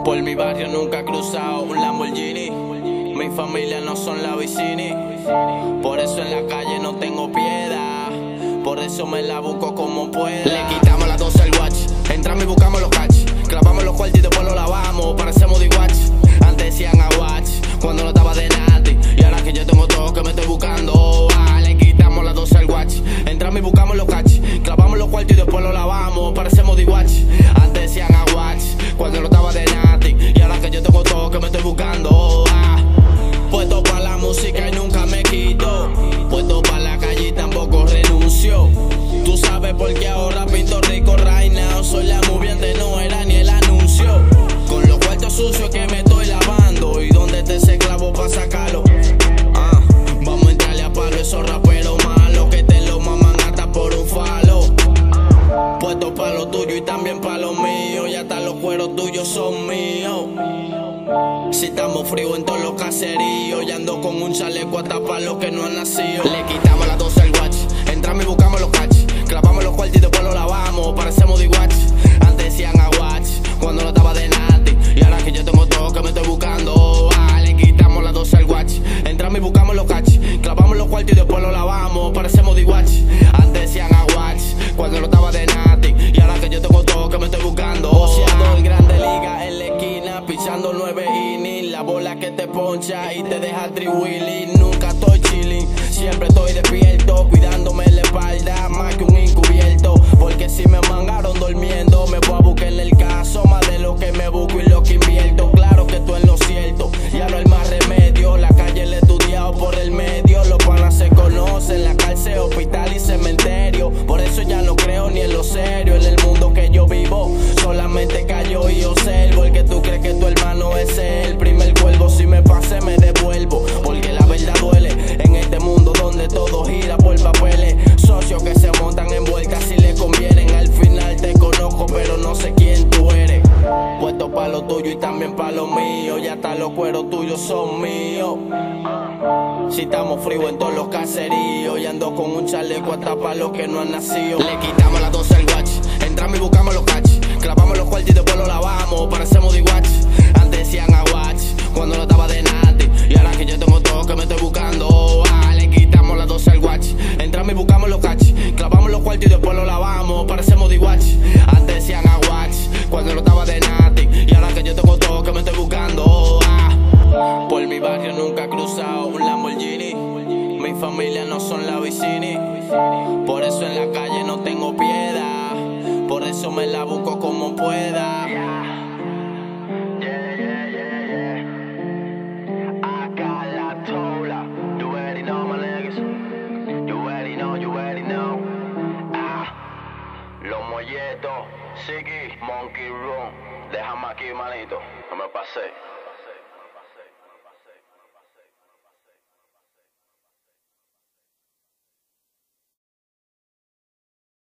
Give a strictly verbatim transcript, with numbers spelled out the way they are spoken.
Por mi barrio nunca he cruzado un Lamborghini. Mi familia no son la Vicini. Por eso en la calle no tengo piedad. Por eso me la busco como pueda. Le quitamos las doce al watch. Entramos y buscamos los cachis. Clavamos los cuartos y después los lavamos. Parecemos de watch. Antes decían a watch cuando no estaba de nati. Y ahora que yo tengo todo que me estoy buscando. Ah, le quitamos las doce al watch. Entramos y buscamos los cachis. Clavamos los cuartos y después los lavamos. Parecemos de watch. Antes decían a watch cuando no estaba de nati. Y ahora que yo tengo todo que me estoy buscando. Ah, puesto pa' la música y nunca me quito. Puesto pa' la calle y tampoco renuncio. Tú sabes por qué ahora pinto rico right now. Soy la movie antes no era ni el anuncio. Con los cuartos sucios que me estoy lavando. Y donde te ese clavo pa' sacarlo. Ah, vamos a entrarle a palo esos raperos malos que te lo maman hasta por un falo. Puesto pa' lo tuyo y también pa' lo mío. Y hasta los cueros tuyos son míos. Si estamos fríos en todos los caseríos. Y ando con un chaleco hasta pa' los que no han nacido. Le quitamos las doce al watch. Entramos y buscamos los cachis. Clavamos los cuartos y después los lavamos. Parecemos de watch. Antes decían a watch cuando no estaba de nati. Y ahora que yo tengo todo que me estoy buscando. Ah, le quitamos las doce al watch. Entramos y buscamos los cachis. Clavamos los cuartos y después los lavamos. Parecemos de watch. Antes decían a watch cuando no estaba de nati. Y ahora que yo tengo todo que me estoy buscando. Boceador grande liga en la esquina. Pisando nueve innings. La bola que te poncha y te deja tri-wheeling. Nunca estoy chilling. Siempre estoy despierto. Cuidándome la espalda más que un encubierto. Porque si me mangaron durmiendo me voy a buscar en el caso. Más de lo que me busco y lo que invierto. Claro que estoy en lo cierto. Ya no hay más remedio. La calle le he estudiado por el medio. Los panas se conocen. La cárcel, hospital y cementerio. Por eso ya no creo ni en lo serio. En el mundo que yo vivo solamente callo y observo. El que tú crees que tu hermano es el primer cuervo. Si me pasé me devuelvo. Porque la verdad duele. En este mundo donde todo gira por papeles. Socios que se montan en vueltas si le convienen. Al final te conozco pero no sé quién tú eres. Puesto pa' lo tuyo y también pa' lo mío. Y hasta los cueros tuyos son míos. Si estamos fríos en todos los caseríos. Y ando con un chaleco hasta pa' los que no han nacido. Le quitamos las doce al watch. Entramos y buscamos los cachis. Clavamos los cuartos y después los lavamos. Parecemos de watch. Antes decían a watch cuando no estaba de nati. Y ahora que yo tengo todo que me estoy buscando. Ah, le quitamos las doce al watch. Entramos y buscamos los cachis. Clavamos los cuartos y después los lavamos. Parecemos de watch. Antes decían a watch cuando no estaba de nati. Y ahora que yo tengo todo que me estoy buscando. Ah, por mi barrio nunca he cruzado un Lamborghini. Mi familia no son la Vicini. Por eso en la calle no tengo piedad. Por eso me la busco como pueda. Los molletos, Siki, Monkey Room. Déjame aquí, manito, no me pasé.